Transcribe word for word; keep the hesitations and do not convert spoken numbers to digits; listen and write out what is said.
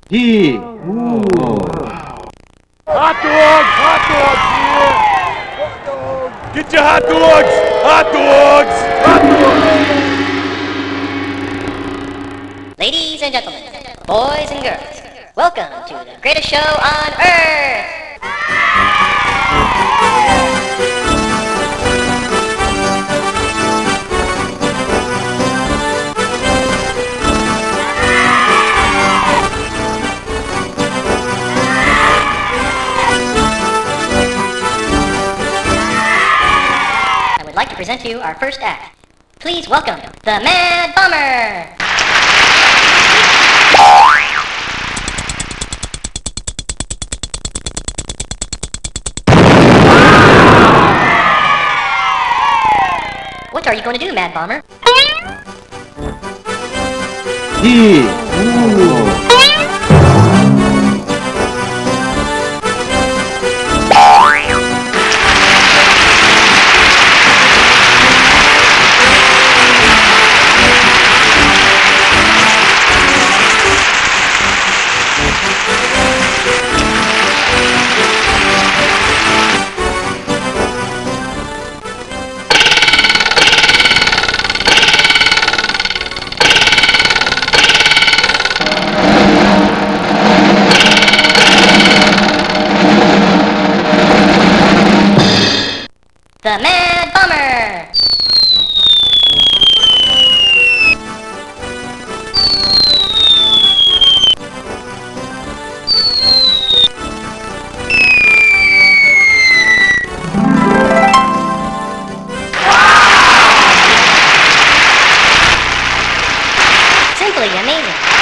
Gee. Ooh. Hot dogs! Hot dogs! Yeah! Hot dogs! Get your hot dogs! Hot dogs! Hot dogs! Ladies and gentlemen, boys and girls, welcome to the greatest show on earth! I would like to present to you our first act. Please welcome the Mad Bomber! What are you going to do, Mad Bomber? Gee. Ooh. The Mad Bomber! Simply amazing.